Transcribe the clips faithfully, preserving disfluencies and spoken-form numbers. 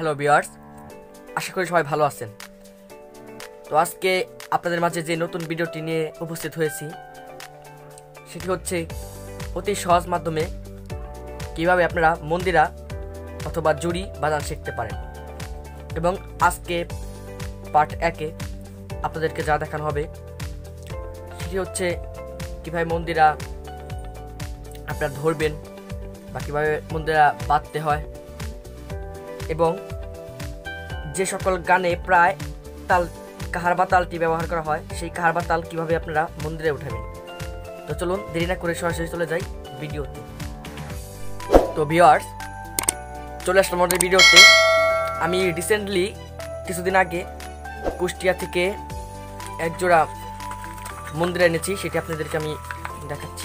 Hello viewers, আশা করি সবাই ভালো আছেন। তো আজকে আপনাদের মাঝে যে নতুন ভিডিওটি নিয়ে উপস্থিত হয়েছি সেটি হচ্ছে অতি সহজ মাধ্যমে কিভাবে আপনারা মন্দিরা অথবা জুড়ি বাজানো শিখতে পারেন। এবং আজকে পার্ট একে আপনাদেরকে যা দেখানো হবে সেটি হচ্ছে কীভাবে মন্দিরা আপনারা ধরবেন বা কীভাবে মন্দিরা বাঁধতে হয়, এবং যে সকল গানে প্রায় তাল কাহার বা তালটি ব্যবহার করা হয় সেই কাহার বা তাল কীভাবে আপনারা মন্দিরে উঠাবেন। তো চলুন দেরি না করে সরাসরি চলে যাই ভিডিওতে। তো ভিউয়ার্স, চলে আসলাম আমাদের ভিডিওতে। আমি রিসেন্টলি কিছুদিন আগে কুষ্টিয়া থেকে এক জোড়া মন্দিরে এনেছি, সেটি আপনাদেরকে আমি দেখাচ্ছি।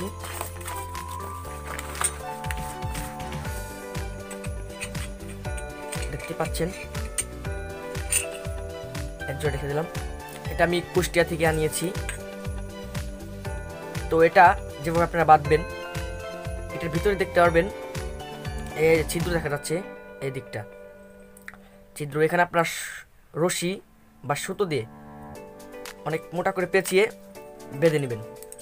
দেখতে পাচ্ছেন এক জোড়া রেখে দিলাম। এটা আমি কুষ্টিয়া থেকে আনিয়েছি। তো এটা যেভাবে আপনারা বাঁধবেন, এটার ভিতরে দেখতে পারবেন এই ছিদ্র দেখা যাচ্ছে, এই দিকটা ছিদ্র। এখানে আপনার রশি বা সুতো দিয়ে অনেক মোটা করে পেঁচিয়ে বেঁধে নেবেন,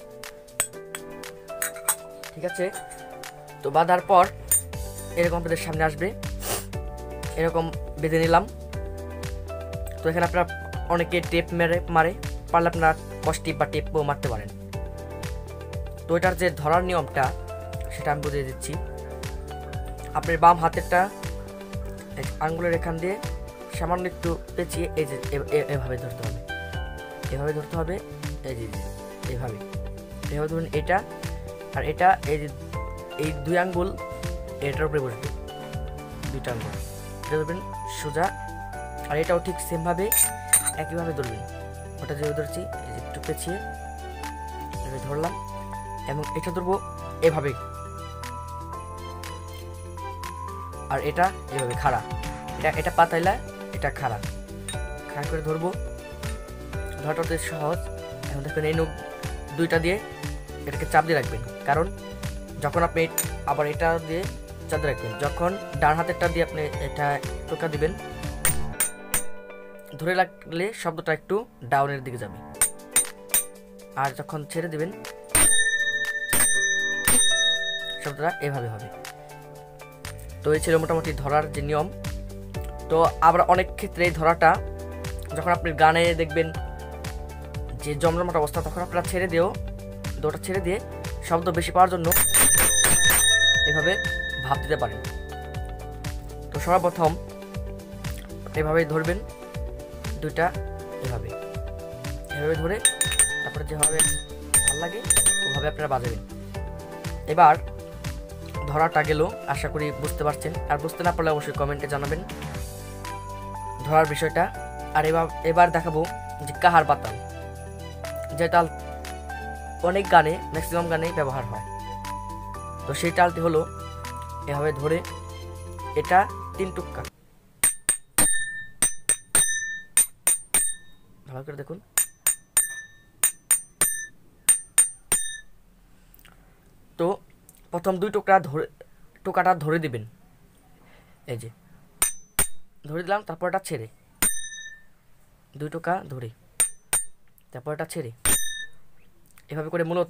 ঠিক আছে? তো বাঁধার পর এরকম আপনাদের সামনে আসবে, এরকম বেঁধে নিলাম। তো এখানে আপনারা অনেকে টেপ মেরে মারে, পারলে আপনারা কষ্টিপ বা টেপও মারতে পারেন। তো এটার যে ধরার নিয়মটা সেটা আমি বুঝিয়ে দিচ্ছি। আপনার বাম হাতেরটা আঙ্গুলের এখান দিয়ে সামান্য একটু পেঁচিয়ে এই যে এভাবে ধরতে হবে, এভাবে ধরতে হবে, এই যে এইভাবে এভাবে ধরুন এটা, আর এটা এই যে এই দুই আঙ্গুল এটার উপরে বসবে, দুইটা আঙ্গুল এটা ধরবেন সোজা, আর এটাও ঠিক সেমভাবে একইভাবে ধরবেন। ওটা যেভাবে ধরছি এই যে একটু পেঁচিয়ে এভাবে ধরলাম, এবং এটা ধরবো এভাবে, আর এটা এভাবে খাড়া, এটা এটা পাতাইলা, এটা খাড়া খাড়া করে ধরবো। ধরাটা সহজ। এখন দেখবেন এই নখ দুইটা দিয়ে এটাকে চাপ দিয়ে রাখবেন, কারণ যখন আপনি আবার এটা দিয়ে চাপ দিয়ে রাখবেন, যখন ডান হাতেরটা দিয়ে আপনি এটা টোকা দিবেন, ধরে রাখলে শব্দটা একটু ডাউনের দিকে যাবে, আর যখন ছেড়ে দিবেন শব্দটা এভাবে হবে। তো এই ছিল মোটামুটি ধরার যে নিয়ম। তো আবার অনেক ক্ষেত্রে এই ধরাটা যখন আপনি গানে দেখবেন যে জমজমাট অবস্থা, তখন আপনারা ছেড়ে দিয়েও দৌড়টা ছেড়ে দিয়ে শব্দ বেশি পাওয়ার জন্য এভাবে ভাব দিতে পারেন। তো সর্বপ্রথম এভাবেই ধরবেন, দুইটা এভাবে এভাবে ধরে তারপরে যেভাবে ভালো লাগে ওভাবে আপনারা বাজাবেন। এবার ধরাটা গেল, আশা করি বুঝতে পারছেন। আর বুঝতে না পারলে অবশ্যই কমেন্টে জানাবেন ধরার বিষয়টা। আর এবার এবার দেখাবো যে কাহার বা তাল, যে তাল অনেক গানে ম্যাক্সিমাম গানে ব্যবহার হয়। তো সেই তালটি হলো এভাবে ধরে, এটা তিন টুক্কা, ভালো করে দেখুন। তো প্রথম দুই টুকরা ধরে টোকাটা ধরে দিবেন, এই যে ধরে দিলাম, তারপর এটা ছেড়ে, দুই টোকা ধরে তারপর এটা ছেড়ে, এভাবে করে মূলত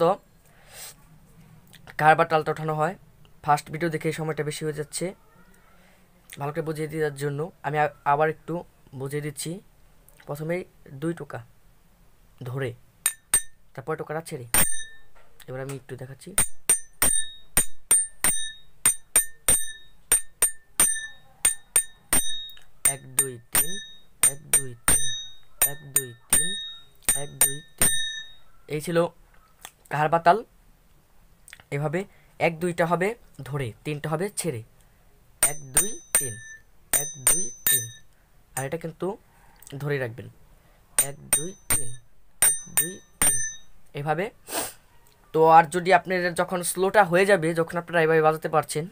কাহার বা তালটা ওঠানো হয়। ফার্স্ট ভিডিও দেখে সময়টা বেশি হয়ে যাচ্ছে, ভালো করে বুঝিয়ে দেওয়ার জন্য আমি আবার একটু বুঝিয়ে দিচ্ছি। প্রথমেই দুই টোকা ধরে তারপর টোকাটা ছেড়ে, এবার আমি একটু দেখাচ্ছি। এক দুই তিন, এক দুই তিন, এক দুই তিন, এক দুই তিন। এই ছিল কাহার বা তাল। এভাবে এক দুইটা হবে ধরে, তিনটা হবে ছেড়ে, এক দুই তিন, এক দুই তিন, আর এটা কিন্তু ধরে রাখবেন, এক দুই তিন, এক দুই তিন, এভাবে। তো আর যদি আপনার যখন স্লোটা হয়ে যাবে, যখন আপনারা এভাবে বাজাতে পারছেন,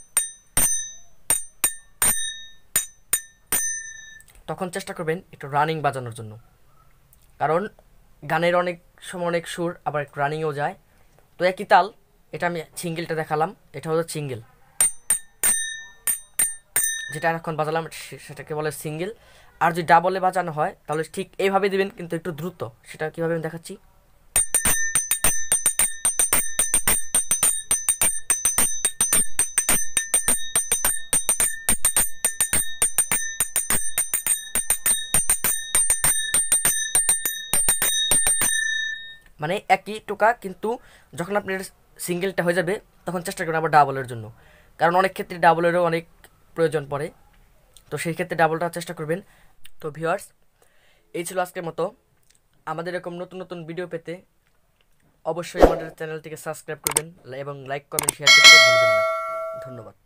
তখন চেষ্টা করবেন একটু রানিং বাজানোর জন্য, কারণ গানের অনেক সময় অনেক সুর আবার একটু রানিংও যায়। তো একই তাল, এটা আমি সিঙ্গেলটা দেখালাম, এটা হলো সিঙ্গেল, যেটা এখন বাজালাম সে- সেটাকে বলে সিঙ্গেল। আর যদি ডাবলে বাজানো হয় তাহলে ঠিক এইভাবে দিবেন, কিন্তু একটু দ্রুত। সেটা কীভাবে আমি দেখাচ্ছি। মানে একই টোকা, কিন্তু যখন আপনার সিঙ্গেলটা হয়ে যাবে তখন চেষ্টা করবেন আবার ডাবলের জন্য, কারণ অনেক ক্ষেত্রে ডাবলেরও অনেক প্রয়োজন পড়ে। তো সেই ক্ষেত্রে ডাবলটা চেষ্টা করবেন। তো ভিউয়ার্স, এই ছিল আজকের মতো। আমাদের এরকম নতুন নতুন ভিডিও পেতে অবশ্যই আমাদের চ্যানেলটিকে সাবস্ক্রাইব করবেন এবং লাইক কমেন্ট শেয়ার করতে ভুলবেন না। ধন্যবাদ।